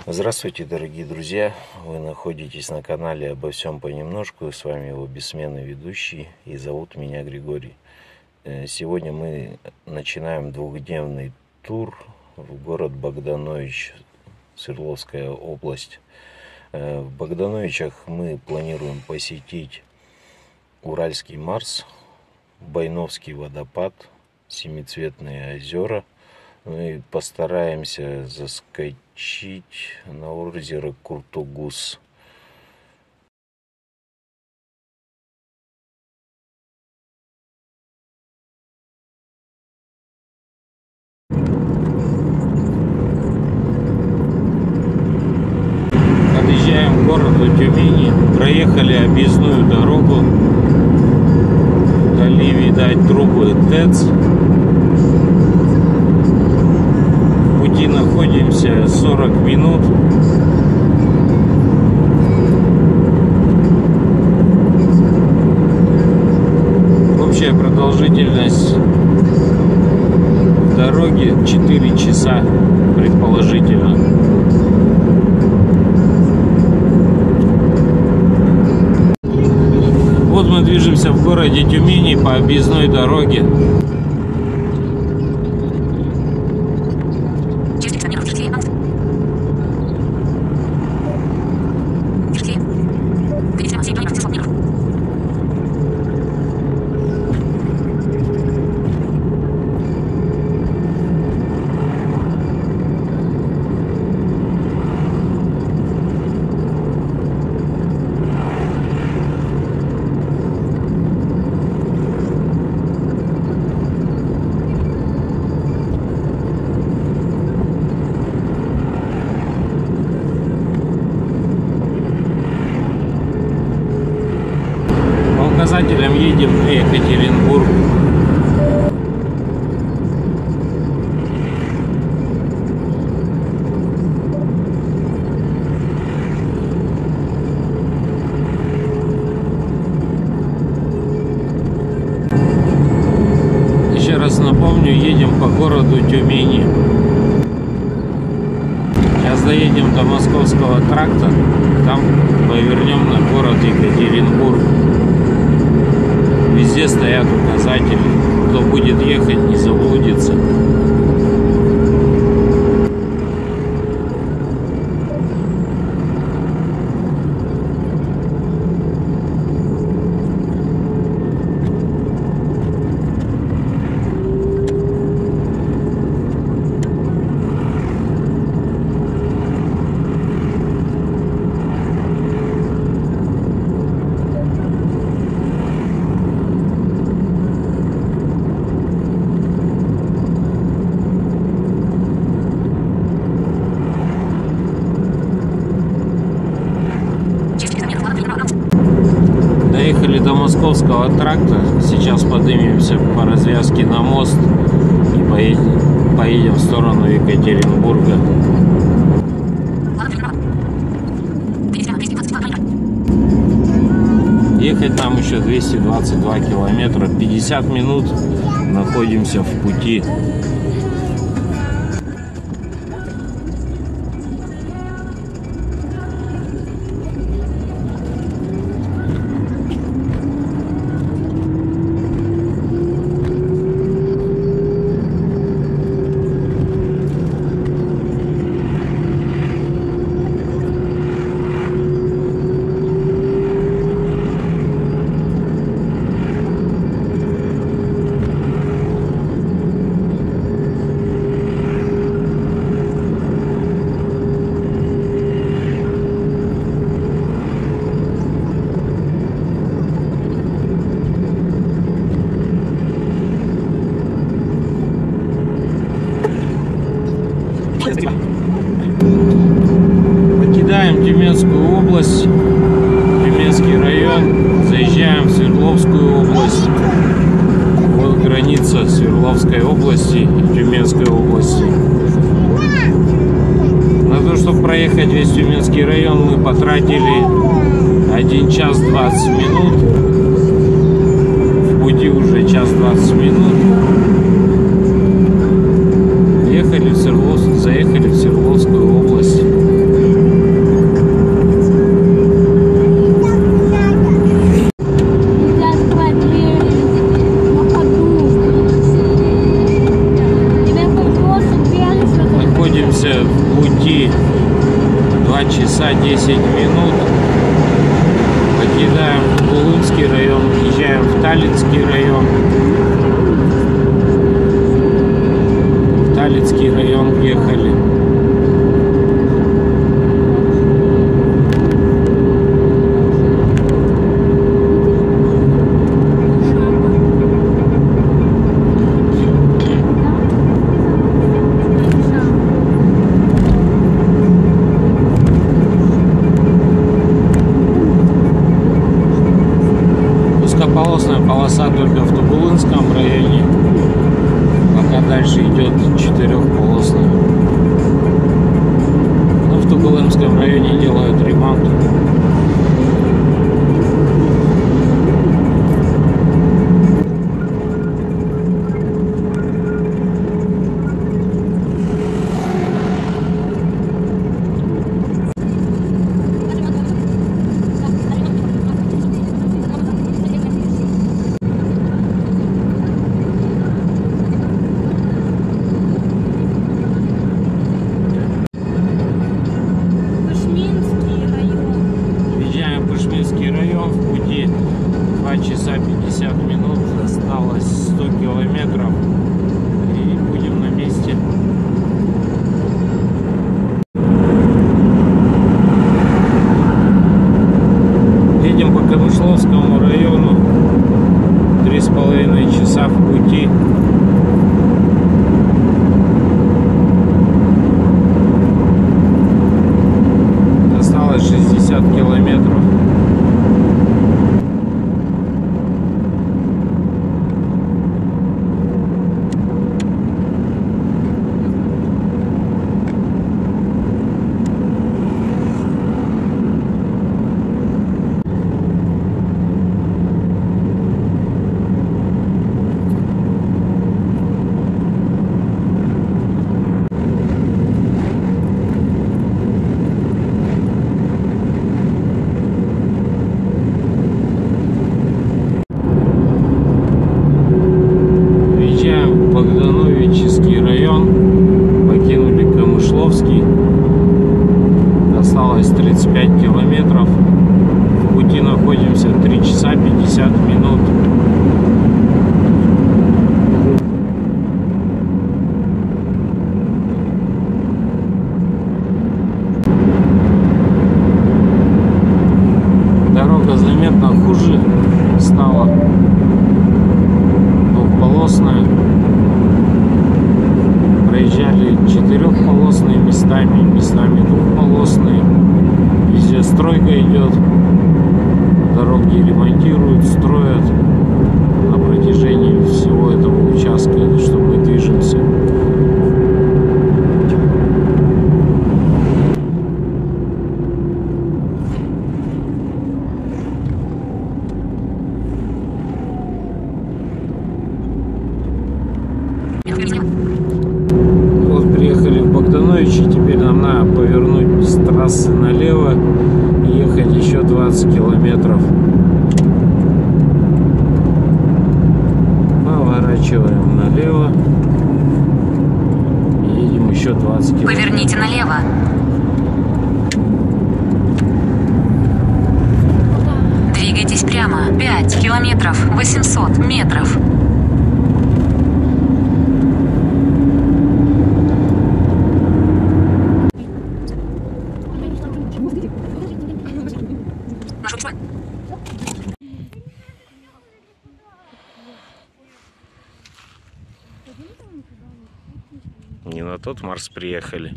Здравствуйте, дорогие друзья! Вы находитесь на канале «Обо всем понемножку». С вами его бессменный ведущий, и зовут меня Григорий. Сегодня мы начинаем двухдневный тур в город Богданович, Свердловская область. В Богдановичах мы планируем посетить Уральский Марс, Байновский водопад, Семицветные озера. Мы постараемся заскочить на озеро Куртугус. Подъезжаем к городу Тюмени, проехали объездную дорогу, вдали видать трубы ТЭЦ. В пути находимся 40 минут. Общая продолжительность дороги 4 часа предположительно. Вот мы движемся в городе Тюмени по объездной дороге. Указателем едем в Екатеринбург. Еще раз напомню, едем по городу Тюмени. Сейчас доедем до Московского тракта, там повернем на город Екатеринбург. Везде стоят указатели, кто будет ехать, не заблудится. Доехали до Московского тракта, сейчас поднимемся по развязке на мост и поедем в сторону Екатеринбурга. Ехать нам еще 222 километра, 50 минут находимся в пути. Покидаем Тюменскую область, Тюменский район, заезжаем в Свердловскую область. Вот граница Свердловской области и Тюменской области. На то, чтобы проехать весь Тюменский район, мы потратили 1 час 20 минут. В пути уже час 20 минут. Заехали в Свердловскую область. 10 минут. Покидаем Бугулынский район, въезжаем в Таллинский район. В Таллинский район въехали. Узкополосная полоса только в Тугулынском районе, пока дальше идет четырехполосная. Но в Тугулынском районе делают ремонт. Район, в пути 2 часа 50 минут, осталось 100 километров и будем на месте. Едем по Камышловскому району, 3,5 часа в пути. Осталось 60 километров. Покинули Камышловский, осталось 35 километров, в пути находимся 3 часа 50 минут. Дорога заметно хуже стала, двухполосная. Проезжали четырехполосные местами двухполосные. Везде стройка идет, дороги ремонтируют, строят на протяжении всего этого участка, что мы движемся. Приехали в Богдановичи, теперь нам надо повернуть с трассы налево и ехать еще 20 километров. Поворачиваем налево и едем еще 20 километров. Поверните налево. Двигайтесь прямо. 5 километров 800 метров. Не на тот Марс приехали.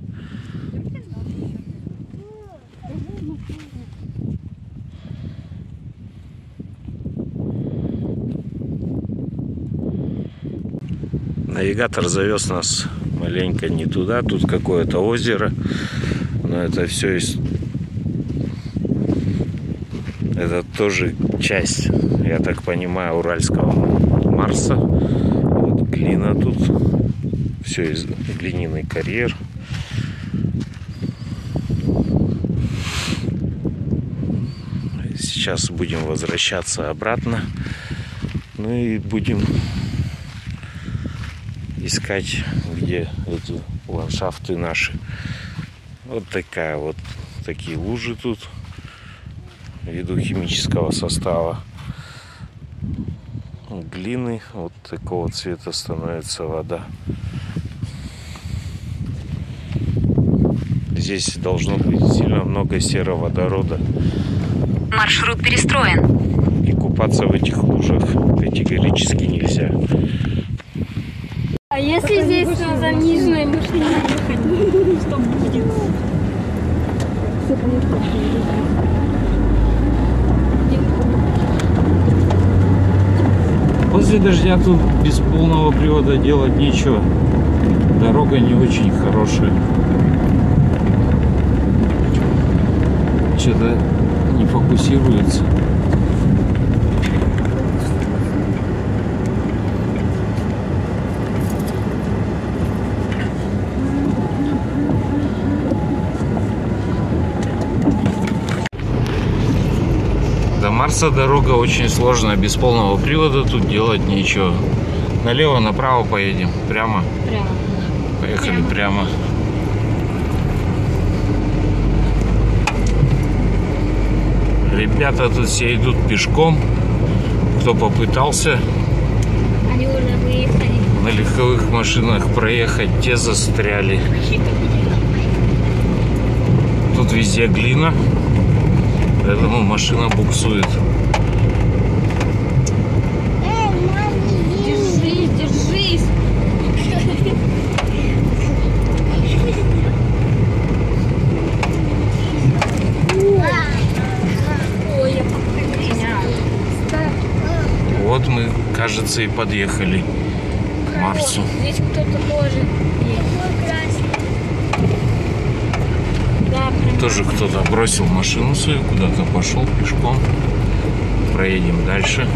Навигатор завез нас маленько не туда. Тут какое-то озеро. Но это все из... Это тоже часть, я так понимаю, Уральского Марса. Вот глина тут. Все из глиняный карьер. Сейчас будем возвращаться обратно. Ну и будем искать, где эти ландшафты наши. Вот такая вот такие лужи тут ввиду химического состава глины. Вот такого цвета становится вода. Здесь должно быть сильно много сероводорода. Маршрут перестроен. И купаться в этих лужах категорически нельзя. А если здесь на заниженной машине ехать, что будет? После дождя тут без полного привода делать нечего. Дорога не очень хорошая. Что-то не фокусируется. До Марса дорога очень сложная, без полного привода тут делать нечего. Налево, направо поедем, прямо. Прямо. Поехали прямо. Ребята тут все идут пешком. Кто попытался Они уже выехали. на легковых машинах проехать, те застряли. Тут везде глина, поэтому машина буксует. Держись, держись. Ой, я поменяю. Вот мы, кажется, и подъехали к Марсу. Здесь кто-то тоже есть. Да, прям. Тоже кто-то бросил машину свою, куда-то пошел пешком. Проедем дальше.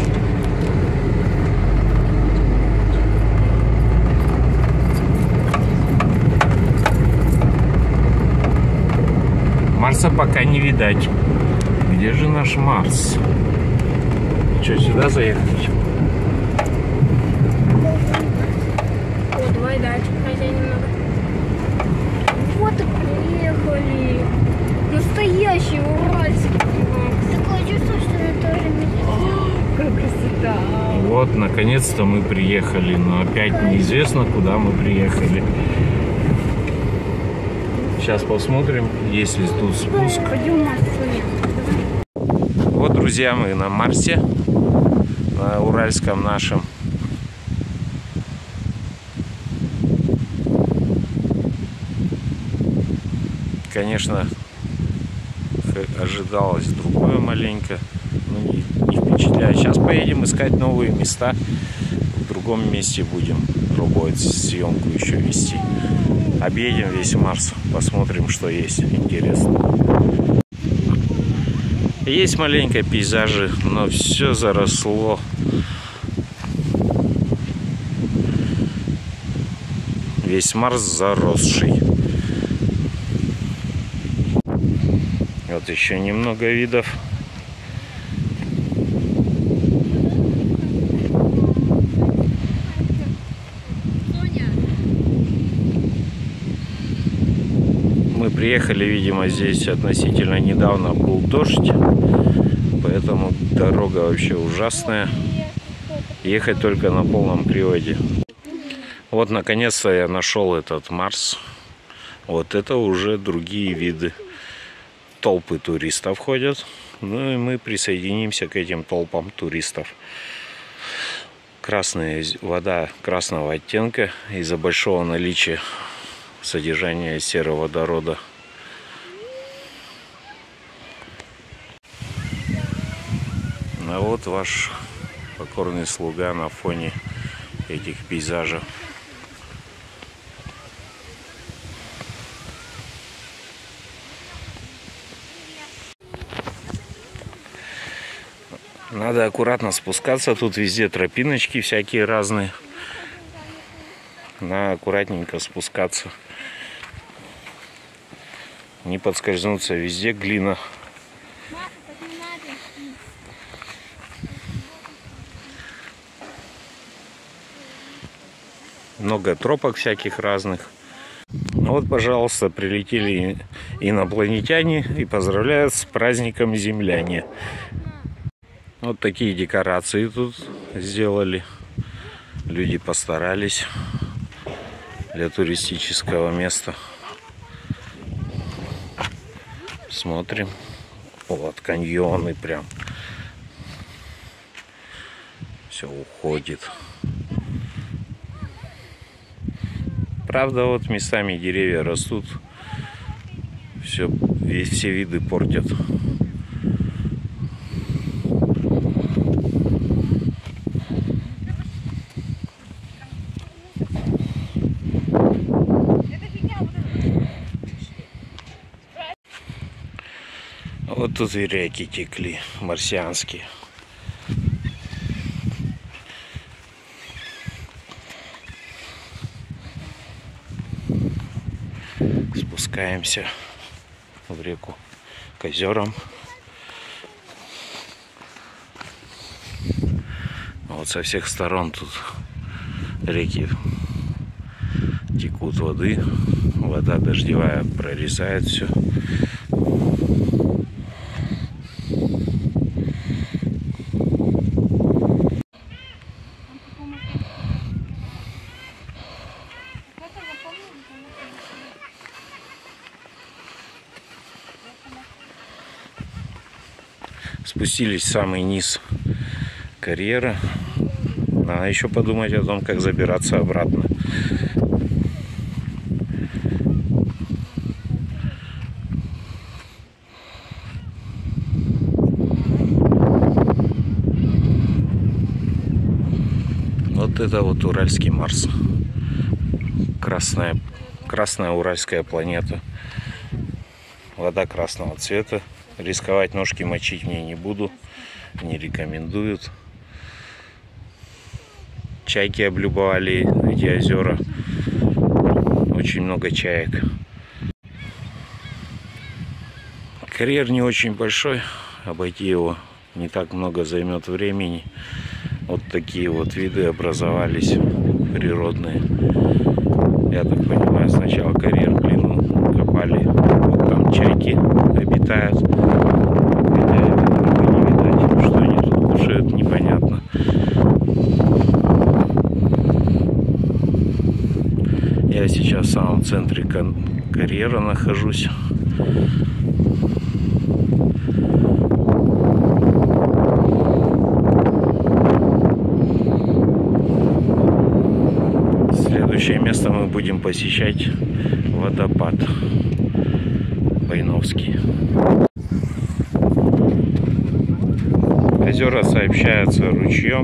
Марса пока не видать. Где же наш Марс? Что, сюда заехать? О, давай дальше пройдем немного. Вот и приехали. Настоящий уральский. Такое чувство, что это тоже какая красота. Вот, наконец-то мы приехали. Но опять неизвестно, куда мы приехали. Сейчас посмотрим, есть ли тут спуск. Пойдем, Марс, Вот, друзья, мы на Марсе, на уральском нашем. Конечно, ожидалось другое маленько, но не впечатляет. Сейчас поедем искать новые места. В другом месте будем пробовать съемку еще вести. Объедем весь Марс, посмотрим, что есть интересно. Есть маленькие пейзажи, но все заросло. Весь Марс заросший. Вот еще немного видов. Мы приехали, видимо, здесь относительно недавно был дождь, поэтому дорога вообще ужасная. Ехать только на полном приводе. Вот, наконец-то я нашел этот Марс. Вот это уже другие виды. Толпы туристов ходят. Ну и мы присоединимся к этим толпам туристов. Красная вода красного оттенка из-за большого наличия содержания сероводорода. А вот ваш покорный слуга на фоне этих пейзажей. Надо аккуратно спускаться, тут везде тропиночки всякие разные. Надо аккуратненько спускаться. Не подскользнуться, везде глина. Много тропок всяких разных. Вот, пожалуйста, прилетели инопланетяне и поздравляют с праздником земляне. Вот такие декорации тут сделали. Люди постарались для туристического места. Смотрим. Вот каньоны прям. Все уходит. Правда, вот местами деревья растут. Все виды портят. Вот тут и реки текли, марсианские. Спускаемся в реку к озерам. Вот со всех сторон тут реки текут воды. Вода дождевая прорезает все. Спустились в самый низ карьера. Надо еще подумать о том, как забираться обратно. Вот это вот Уральский Марс. Красная уральская планета. Вода красного цвета. Рисковать ножки мочить мне не буду. Не рекомендуют. Чайки облюбовали эти озера. Очень много чаек. Карьер не очень большой. Обойти его не так много займет времени. Вот такие вот виды образовались природные. Я так понимаю, сначала карьер в глину копали. Вот там чайки обитают. Хотя не видать, что они тут кушают, непонятно. Я сейчас в самом центре карьера нахожусь. Следующее место мы будем посещать водопад Байновский. Озера сообщаются ручьем.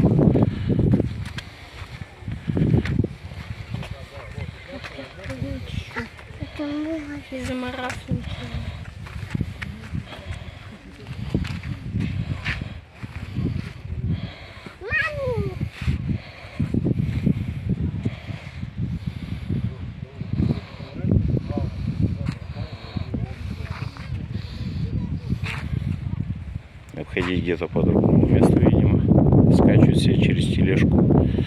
Обходить где-то по другому месту, видимо. Скачут все через тележку.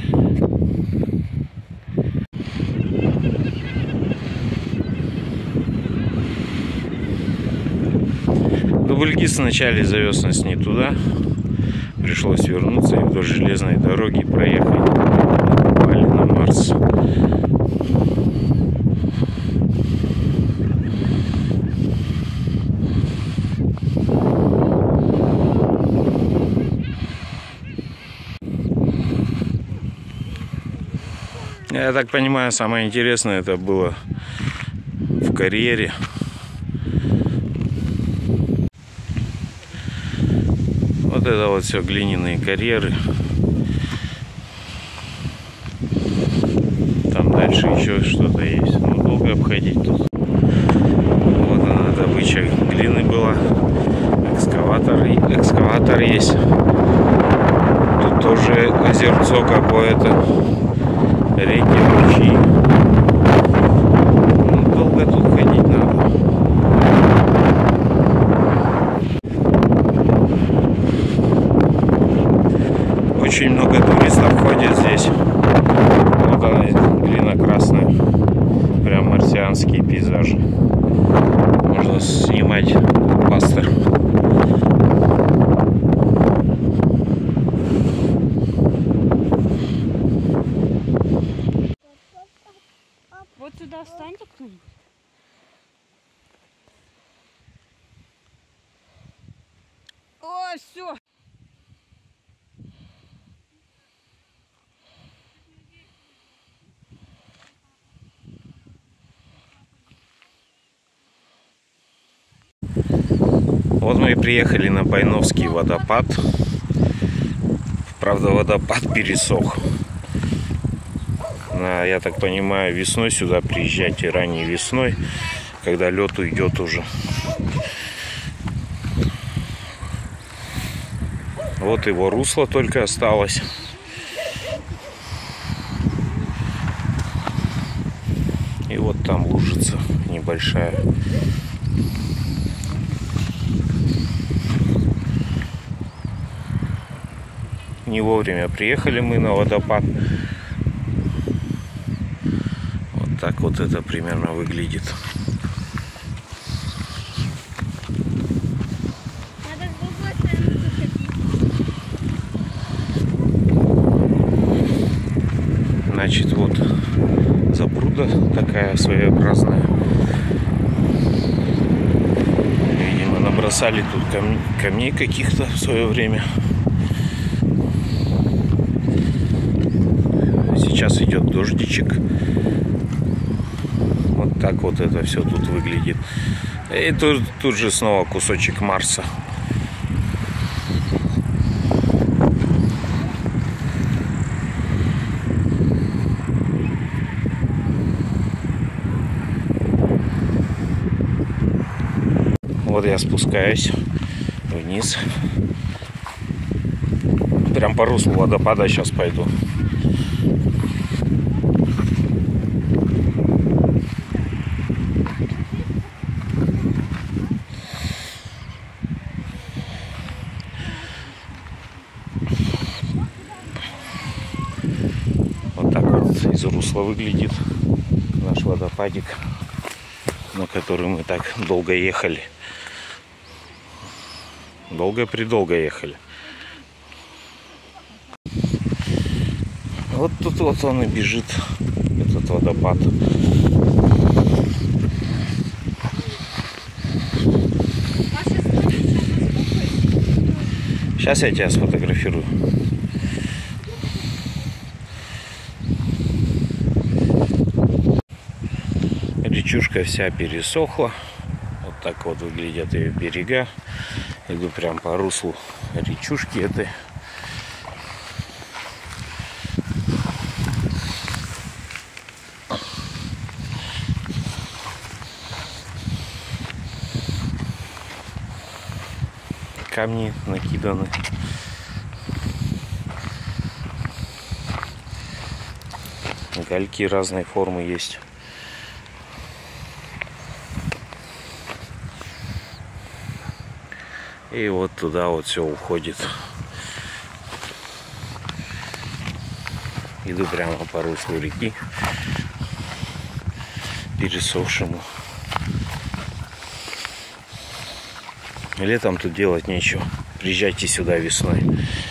Дубльгиз вначале завез нас не туда. Пришлось вернуться и вдоль железной дороги проехать. Попали на Марс. Я так понимаю, самое интересное это было в карьере. Вот это вот все глиняные карьеры. Там дальше еще что-то есть. Ну, долго обходить тут. Вот она, добыча глины была. Экскаватор есть. Тут тоже озерцо какое-то. Реки, ручьи. Ну, долго тут ходить надо. Очень много туристов ходит здесь. Вот она, глина красная. Прям марсианская. океанские пейзажи. Можно снимать пастор. Вот сюда встаньте кто-нибудь. О, все. Вот мы и приехали на Байновский водопад. Правда, водопад пересох. Я так понимаю, весной сюда приезжайте, ранней весной, когда лед уйдет уже. Вот его русло только осталось. И вот там лужица небольшая. Не вовремя приехали мы на водопад. Вот так вот это примерно выглядит. Надо с другой стороны заходить. Значит, вот запруда такая своеобразная. Видимо, набросали тут камней каких-то в свое время. Сейчас идет дождичек. Вот так вот это все тут выглядит. И тут же снова кусочек Марса. Вот я спускаюсь вниз. Прям по руслу водопада сейчас пойду. Вот так вот из русла выглядит наш водопадик, на который мы так долго ехали. Долго-предолго ехали. Вот тут вот он и бежит, этот водопад. Сейчас я тебя сфотографирую. Речушка вся пересохла. Вот так вот выглядят ее берега. Иду прям по руслу речушки этой. Камни накиданы. Гальки разной формы есть. И вот туда вот все уходит. Иду прямо по руслу реки, пересохшему. Летом тут делать нечего. Приезжайте сюда весной.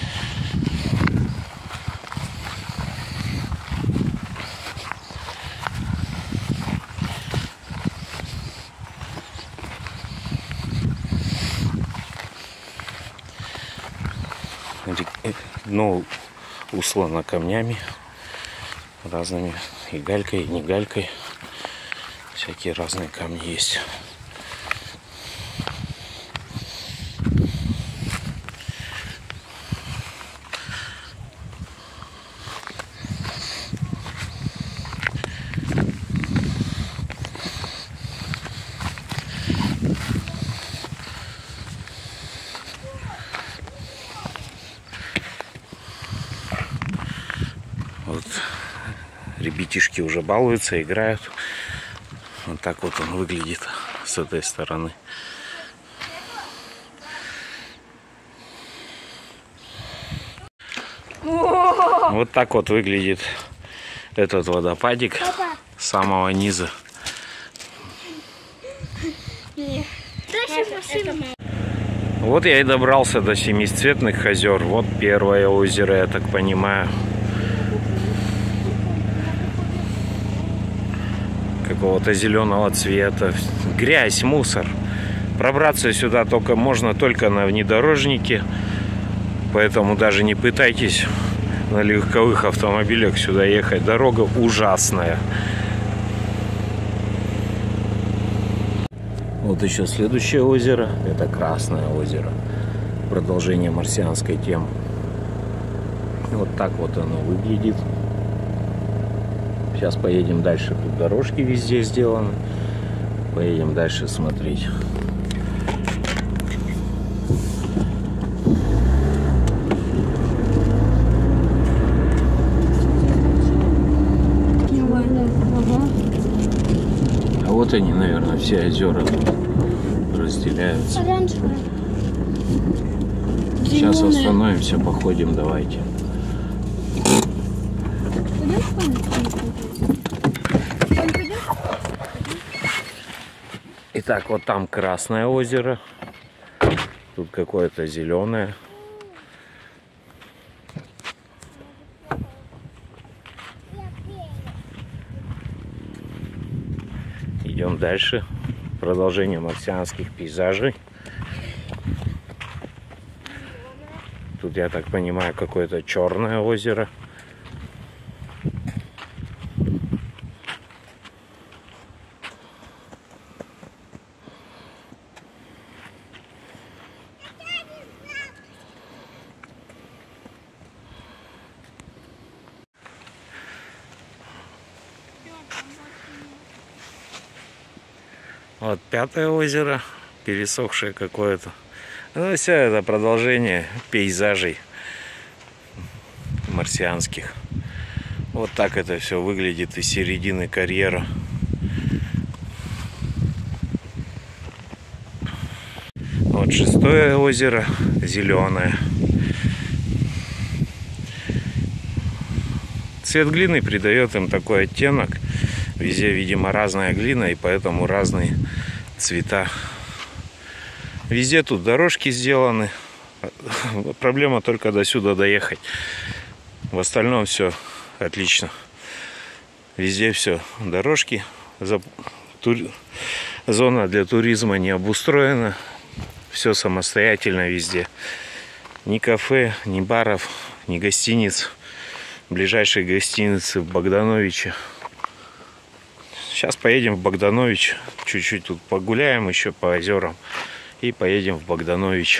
Дно услано камнями разными, и галькой, и не галькой. Всякие разные камни есть. Вот ребятишки уже балуются, играют. Вот так вот он выглядит с этой стороны. Вот так вот выглядит этот водопадик с самого низа. Вот я и добрался до Семицветных озер. Вот первое озеро, я так понимаю. Какого-то зеленого цвета. Грязь, мусор. Пробраться сюда можно только на внедорожнике. Поэтому даже не пытайтесь на легковых автомобилях сюда ехать. Дорога ужасная. Вот еще следующее озеро. Это Красное озеро. Продолжение марсианской темы. Вот так вот оно выглядит. Сейчас поедем дальше. Тут дорожки везде сделаны. Поедем дальше смотреть. А вот они, наверное, все озера разделяются. Сейчас остановимся, походим, давайте. Итак, вот там Красное озеро. Тут какое-то зеленое. Идем дальше. Продолжение марсианских пейзажей. Тут, я так понимаю, какое-то черное озеро. Вот пятое озеро, пересохшее какое-то. Ну, все это продолжение пейзажей марсианских. Вот так это все выглядит из середины карьера. Вот шестое озеро, зеленое. Цвет глины придает им такой оттенок. Везде, видимо, разная глина, и поэтому разные цвета. Везде тут дорожки сделаны. Проблема только до сюда доехать. В остальном все отлично. Везде все дорожки. Зона для туризма не обустроена. Все самостоятельно везде. Ни кафе, ни баров, ни гостиниц. Ближайшие гостиницы в Богдановиче. Сейчас поедем в Богданович. Чуть-чуть тут погуляем еще по озерам. И поедем в Богданович.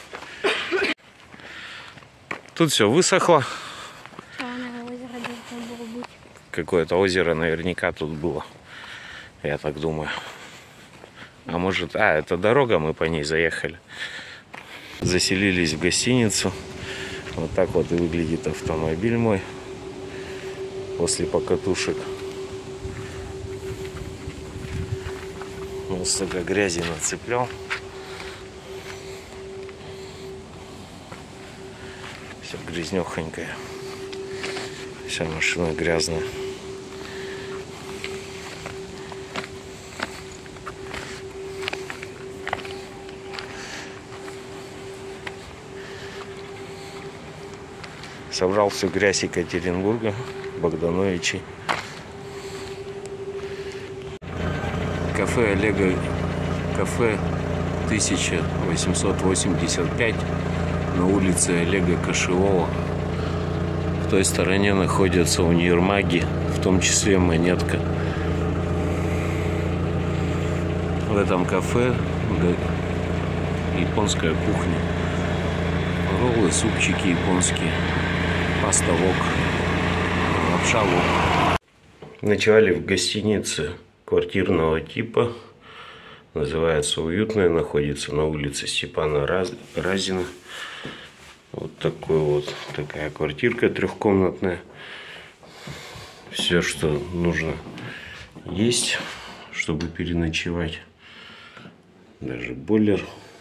Тут все высохло. Какое-то озеро наверняка тут было. Я так думаю. А может... это дорога, мы по ней заехали. Заселились в гостиницу. Вот так вот и выглядит автомобиль мой. После покатушек. Вот столько грязи нацеплял. Все грязнехонькое. Вся машина грязная. Собрал всю грязь Екатеринбурга, Богдановичей. Кафе Олега, кафе 1885 на улице Олега Кошевого. В той стороне находятся универмаги, в том числе Монетка. В этом кафе японская кухня. Роллы, супчики японские, паста вок, лапша вок. Ночевали в гостинице квартирного типа. Называется «Уютная». Находится на улице Степана Разина. Вот такая квартирка трехкомнатная. Все, что нужно, есть, чтобы переночевать. Даже бойлер.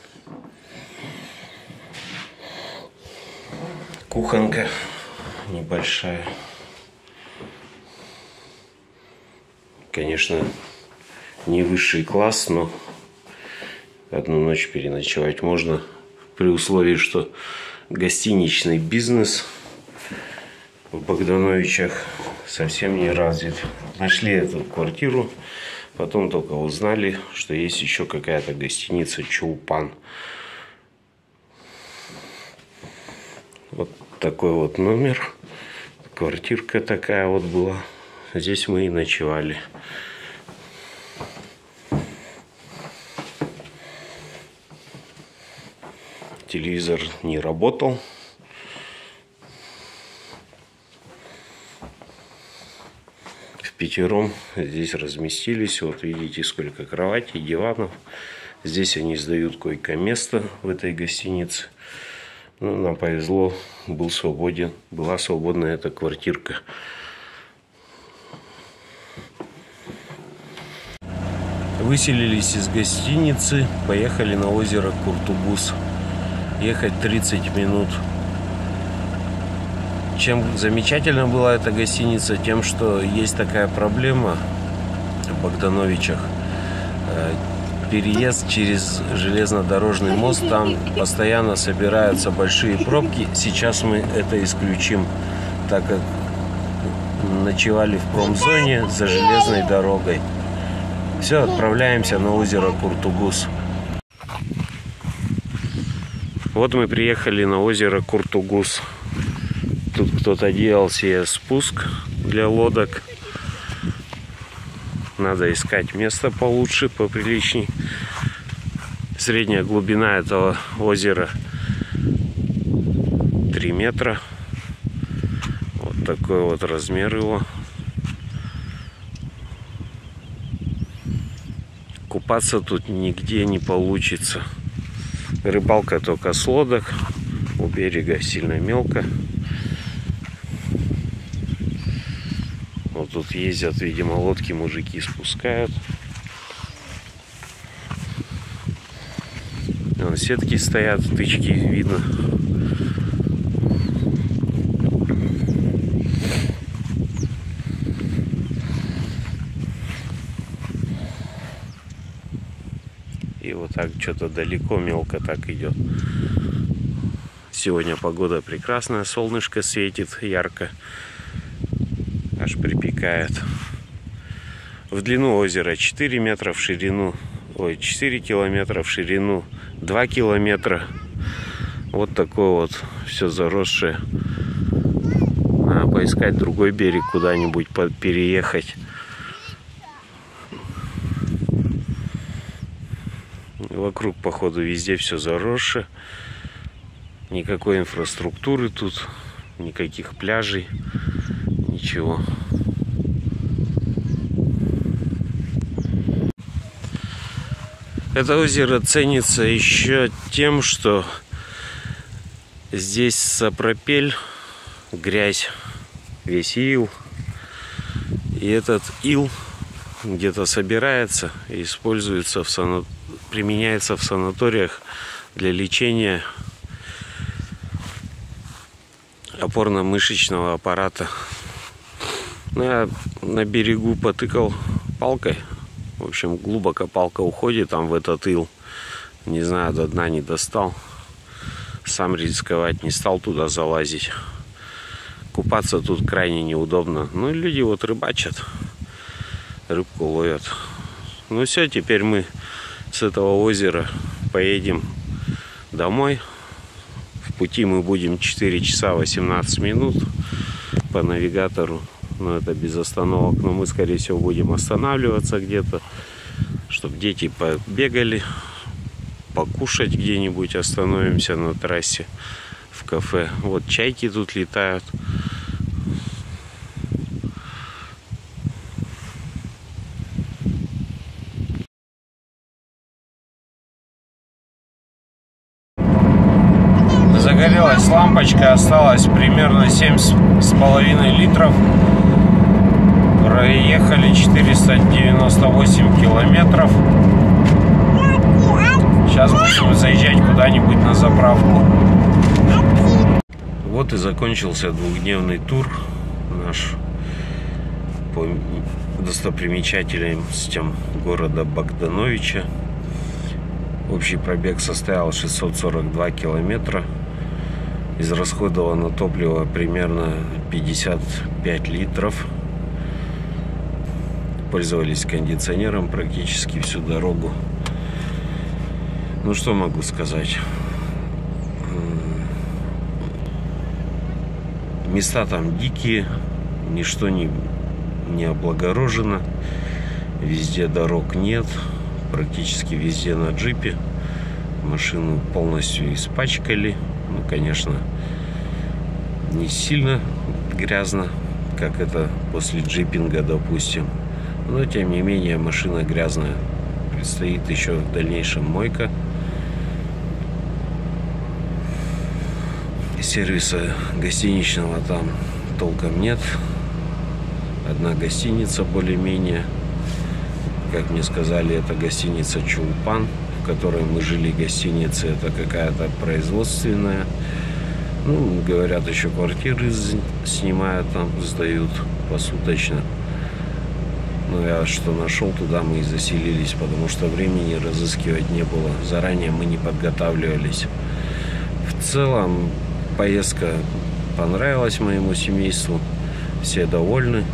Кухонка небольшая. Конечно, не высший класс, но одну ночь переночевать можно, при условии, что гостиничный бизнес в Богдановичах совсем не развит. Нашли эту квартиру, потом только узнали, что есть еще какая-то гостиница Чулпан. Вот такой вот номер. Квартирка такая вот была. Здесь мы и ночевали. Телевизор не работал. Впятером здесь разместились. Вот видите, сколько кроватей, диванов. Здесь они сдают койко-место в этой гостинице. Ну, нам повезло, была свободна эта квартирка. Выселились из гостиницы, поехали на озеро Куртугус. Ехать 30 минут. Чем замечательна была эта гостиница? Тем, что есть такая проблема в Богдановичах. Переезд через железнодорожный мост, там постоянно собираются большие пробки. Сейчас мы это исключим, так как ночевали в промзоне за железной дорогой. Все, отправляемся на озеро Куртугус. Вот мы приехали на озеро Куртугус. Тут кто-то делал себе спуск для лодок. Надо искать место получше, поприличней. Средняя глубина этого озера 3 метра. Вот такой вот размер его. Купаться тут нигде не получится. Рыбалка только с лодок. У берега сильно мелко. Вот тут ездят, видимо, лодки мужики спускают. Вон сетки стоят, тычки видно. И вот так что-то далеко мелко так идет. Сегодня погода прекрасная, солнышко светит ярко, аж припекает. В длину озера 4 метра, в ширину, 4 километра, в ширину 2 километра. Вот такое вот все заросшее. Надо поискать другой берег, куда-нибудь переехать. Вокруг, походу, везде все заросшее. Никакой инфраструктуры тут, никаких пляжей, ничего. Это озеро ценится еще тем, что здесь сапропель, грязь, весь ил. И этот ил где-то собирается и используется применяется в санаториях для лечения опорно-мышечного аппарата. Я на берегу потыкал палкой. В общем, глубоко палка уходит там в этот ил. Не знаю, до дна не достал. Сам рисковать не стал туда залазить. Купаться тут крайне неудобно. Ну и люди вот рыбачат. Рыбку ловят. Ну все, теперь мы с этого озера поедем домой. В пути мы будем 4 часа 18 минут по навигатору. Но это без остановок. Но мы, скорее всего, будем останавливаться где-то, чтобы дети побегали, покушать где-нибудь. Остановимся на трассе в кафе. Вот чайки тут летают. Загорелась лампочка, осталось примерно 7,5 литров. Проехали 498 километров. Сейчас будем заезжать куда-нибудь на заправку. Вот и закончился двухдневный тур наш по достопримечательностям города Богдановича. Общий пробег составил 642 километра. Израсходовано топливо примерно 55 литров. Пользовались кондиционером практически всю дорогу. Ну, что могу сказать? Места там дикие, ничто не облагорожено. Везде дорог нет. Практически везде на джипе. Машину полностью испачкали. Ну, конечно, не сильно грязно, как это после джипинга, допустим. Но, тем не менее, машина грязная. Предстоит еще в дальнейшем мойка. Сервиса гостиничного там толком нет. Одна гостиница более-менее. Как мне сказали, это гостиница Чулпан, в которой мы жили. Гостиница это какая-то производственная. Ну, говорят, еще квартиры снимают там, сдают посуточно. Ну, я что нашел, туда мы и заселились, потому что времени разыскивать не было. Заранее мы не подготавливались. В целом, поездка понравилась моему семейству. Все довольны.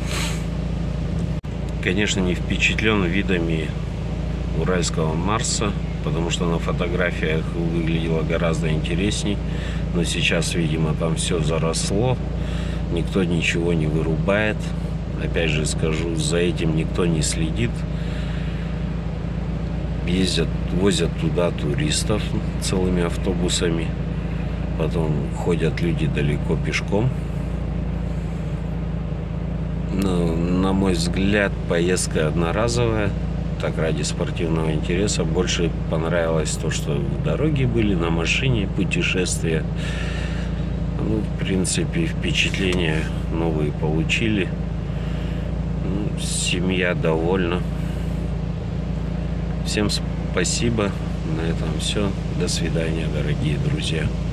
Конечно, не впечатлен видами Уральского Марса, потому что на фотографиях выглядело гораздо интересней. Но сейчас, видимо, там все заросло. Никто ничего не вырубает. Опять же скажу, за этим никто не следит. Возят туда туристов целыми автобусами. Потом ходят люди далеко пешком. Но, на мой взгляд, поездка одноразовая. Так, ради спортивного интереса. Больше понравилось то, что в дороге были, на машине, путешествия. Ну, в принципе, впечатления новые получили. Ну, семья довольна. Всем спасибо. На этом все. До свидания, дорогие друзья.